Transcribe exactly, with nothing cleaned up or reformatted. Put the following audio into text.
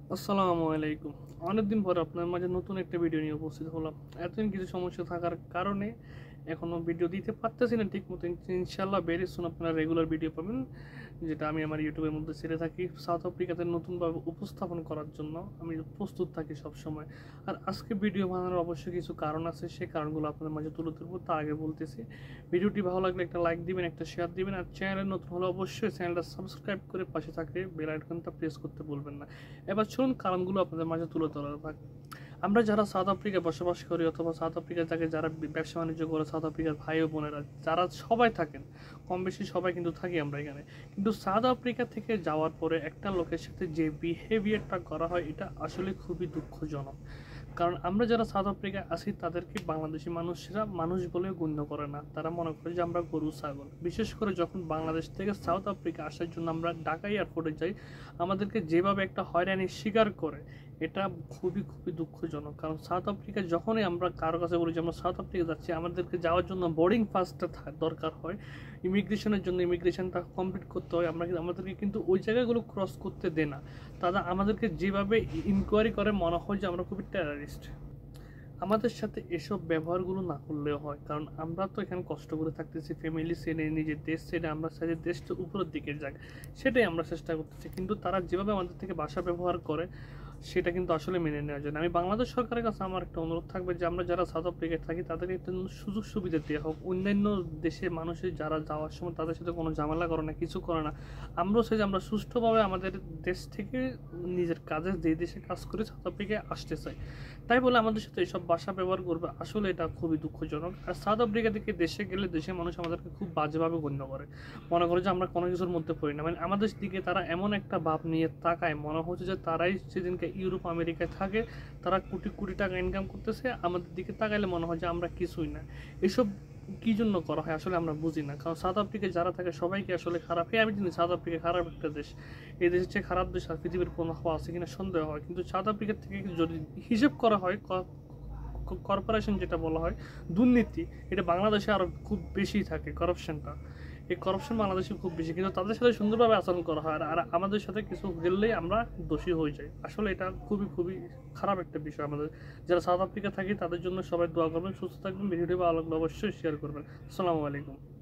আসসালামু আলাইকুম। অনেকদিন পরে আপনার মাঝে নতুন একটা ভিডিও নিয়ে উপস্থিত হলাম। এতদিন কিছু সমস্যা থাকার কারণে এখনো ভিডিও দিতে পারতেছি না ঠিক মতো। ইনশাল্লাহ ভেরি সুন আপনারা রেগুলার ভিডিও পাবেন, যেটা আমি আমার ইউটিউবের মধ্যে ছেড়ে থাকি। সাউথ আফ্রিকাতে নতুনভাবে উপস্থাপন করার জন্য আমি প্রস্তুত থাকি সবসময়। আর আজকে ভিডিও বানানোর অবশ্যই কিছু কারণ আছে, সেই কারণগুলো আপনাদের মাঝে তুলে ধরবো। তার আগে বলতেছি, ভিডিওটি ভালো লাগলে একটা লাইক দিবেন, একটা শেয়ার দিবেন, আর চ্যানেলে নতুন হলে অবশ্যই চ্যানেলটা সাবস্ক্রাইব করে পাশে থাকলে বেল আইকনটা প্রেস করতে ভুলবেন না। এবার চলুন কারণগুলো আপনাদের মাঝে তুলে ধরা থাক। আমরা যারা সাউথ আফ্রিকায় বসবাস করি অথবা সাউথ আফ্রিকায় থাকে, যারা ব্যবসা বাণিজ্য করে, সাউথ আফ্রিকার ভাই ও বোনেরা যারা সবাই থাকেন, কম বেশি সবাই কিন্তু থাকি আমরা এখানে। কিন্তু সাউথ আফ্রিকা থেকে যাওয়ার পরে একটা লোকের সাথে যে বিহেভিয়ারটা করা হয়, এটা আসলে খুবই দুঃখজনক। কারণ আমরা যারা সাউথ আফ্রিকায় আছি তাদেরকে বাংলাদেশি মানুষরা মানুষ বলে গণ্য করে না। তারা মনে করে যে আমরা গরু ছাগল। বিশেষ করে যখন বাংলাদেশ থেকে সাউথ আফ্রিকা আসার জন্য আমরা ঢাকা এয়ারপোর্টে যাই, আমাদেরকে যেভাবে একটা হয়রানির শিকার করে, এটা খুবই খুবই দুঃখজনক। কারণ সাউথ আফ্রিকা যখনই আমরা কারো কাছে বলি যে আমরা সাউথ আফ্রিকা যাচ্ছি, আমাদেরকে যাওয়ার জন্য বোর্ডিং পাসটা দরকার হয়, ইমিগ্রেশনের জন্য ইমিগ্রেশনটা কমপ্লিট করতে হয়। আমরা আমাদেরকে কিন্তু ওই জায়গাগুলো ক্রস করতে দেয় না। তারা আমাদেরকে যেভাবে ইনকোয়ারি করে, মনে হয় যে আমরা খুবই টেরারিস্ট। আমাদের সাথে এসব ব্যবহারগুলো না করলেও হয়, কারণ আমরা তো এখানে কষ্ট করে থাকতেছি, ফ্যামিলি ছেড়ে, নিজের দেশ ছেড়ে আমরা চাই যে দেশটা উপরের দিকে যাক, সেটাই আমরা চেষ্টা করতেছি। কিন্তু তারা যেভাবে আমাদের থেকে ভাষা ব্যবহার করে, সেটা কিন্তু আসলে মেনে নেওয়া যায় না। আমি বাংলাদেশ সরকারের কাছে আমার একটা অনুরোধ থাকবে যে আমরা যারা সাউথ আফ্রিকায় থাকি তাদেরকে একটা সুযোগ সুবিধা দেওয়া হোক। অন্যান্য দেশের মানুষের যারা যাওয়ার সময় তাদের সাথে কোনো ঝামেলা করে না, কিছু করে না। আমরাও চাই যে আমরা সুষ্ঠুভাবে আমাদের দেশ থেকে নিজের কাজে যে দেশে কাজ করে সাউথ আফ্রিকায় আসতে চাই। তাই বলে আমাদের সাথে এইসব ভাষা ব্যবহার করবে, আসলে এটা খুবই দুঃখজনক। আর সাউথ আফ্রিকা থেকে দেশে গেলে দেশের মানুষ আমাদেরকে খুব বাজেভাবে গণ্য করে, মনে করে যে আমরা কোনো কিছুর মধ্যে পড়ি না। মানে আমাদের দিকে তারা এমন একটা ভাব নিয়ে তাকায়, মনে হচ্ছে যে তারাই সেদিনকে ইউরোপ আমেরিকায় থাকে, তারা কোটি কোটি টাকা ইনকাম করতেছে, আমাদের দিকে তাকাইলে মনে হয় যে আমরা কিছুই না। এসব কী জন্য করা হয় আসলে আমরা বুঝি না। কারণ সাউথ আফ্রিকায় যারা থাকে সবাইকে আসলে খারাপ। হ্যাঁ, আমি জানি সাউথ আফ্রিকা খারাপ একটা দেশ, এই দেশের চেয়ে খারাপ দেশ আর পৃথিবীর কোনো হওয়া আছে কিনা সন্দেহ হয়। কিন্তু সাউথ আফ্রিকা থেকে যদি হিসেব করা হয়, কর্পোরেশন যেটা বলা হয়, দুর্নীতি, এটা বাংলাদেশে আরও খুব বেশি থাকে। করাপশনটা, এই করাপশন বাংলাদেশে খুব বেশি, কিন্তু তাদের সাথে সুন্দরভাবে আচরণ করা হয়, আর আমাদের সাথে কিছু গেলেই আমরা দোষী হয়ে যাই। আসলে এটা খুবই খুবই খারাপ একটা বিষয়। আমাদের যারা সাউথ আফ্রিকা থাকি তাদের জন্য সবাই দোয়া করবেন, সুস্থ থাকবেন। ভিডিওটি ভালো লাগলে অবশ্যই শেয়ার করবেন। আসসালামু আলাইকুম।